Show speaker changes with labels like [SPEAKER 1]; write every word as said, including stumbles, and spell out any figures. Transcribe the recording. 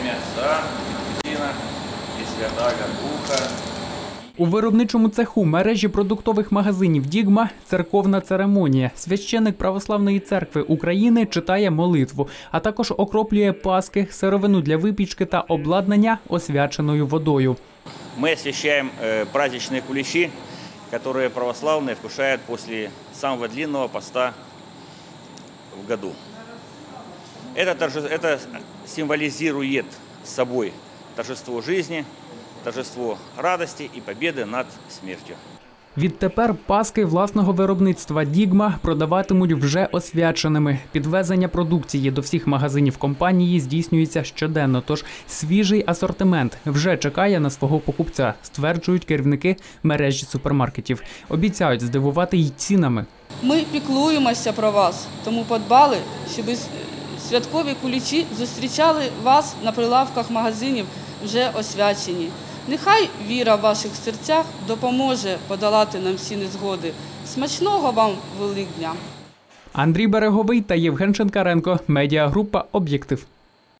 [SPEAKER 1] м'яса, птицина і свята горбуха.
[SPEAKER 2] У виробничому цеху мережі продуктових магазинів «Дігма» – церковна церемонія. Священик Православної церкви України читає молитву, а також окроплює паски, сировину для випічки та обладнання освяченою водою.
[SPEAKER 1] Ми освящаємо праздничні куличі, які православні вкушають після самого длинного поста в году. Это символизирует собой торжество жизни, торжество радості і побєди над смертю.
[SPEAKER 2] Відтепер паски власного виробництва «Дігма» продаватимуть вже освяченими. Підвезення продукції до всіх магазинів компанії здійснюється щоденно, тож свіжий асортимент вже чекає на свого покупця, стверджують керівники мережі супермаркетів. Обіцяють здивувати й цінами.
[SPEAKER 3] Ми піклуємося про вас, тому подбали, щоб святкові куличі зустрічали вас на прилавках магазинів вже освячені. Нехай віра в ваших серцях допоможе подолати нам всі незгоди. Смачного вам Великдня!
[SPEAKER 2] Андрій Береговий та Євген Шинкаренко. Медіагрупа «Об'єктив».